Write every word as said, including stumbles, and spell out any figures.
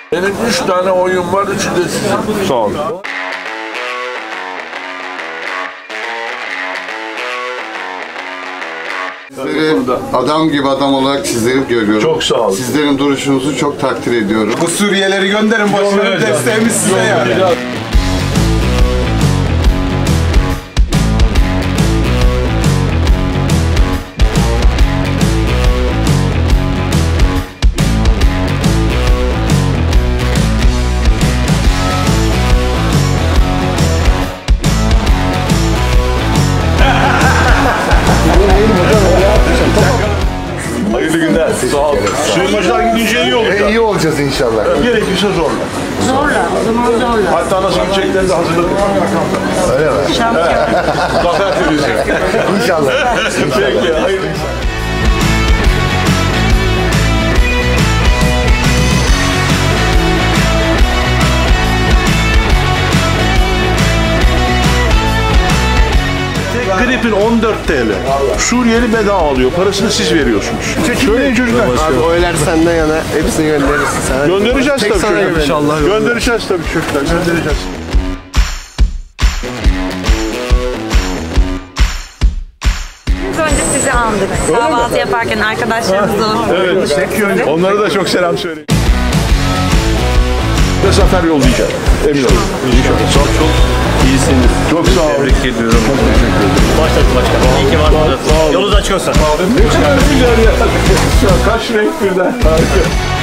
Benim üç tane oyun var, üçü de sizin. Sağ olun. Sizleri adam gibi adam olarak sizleri görüyorum. Çok sağ olun. Sizlerin duruşunuzu çok takdir ediyorum. Bu Suriyelileri gönderin başına, desteğimiz size yani. Hayırlı günler. Sağ olun. Sığınmacılar gidince iyi olacak. E, iyi olacağız inşallah. Gerekirse zorla. Zorla, o zaman zorla. Hatta nasıl gideceklerini de hazırladık. Öyle mi? Zafer turizm. İnşallah. Peki, hayırlı. Gripin on dört TL. Suriyeli bedava alıyor. Parasını siz veriyorsunuz. Söyleyin çocuklar. Abi oylar senden yana, hepsini gönderirsin sana. Göndereceğiz Tek tabii sana çocuklar. inşallah. Göndereceğiz tabii çocuklar. Göndereceğiz. Biz önce sizi andık. Kahvaltı yaparken arkadaşlarımızla. Evet. Onlara da çok selam söyleyin. Ve zafer yollayacağım. Emin olun. İnşallah. Çok çok iyisiniz. Çok sağ olun. Tebrik ediyorum. Çok teşekkür ederim. Başladık başkanım. İyi ki varsınız. Yolunuz açık olsun. Ne kadar güzel ya. Kaç renk birden. Harika.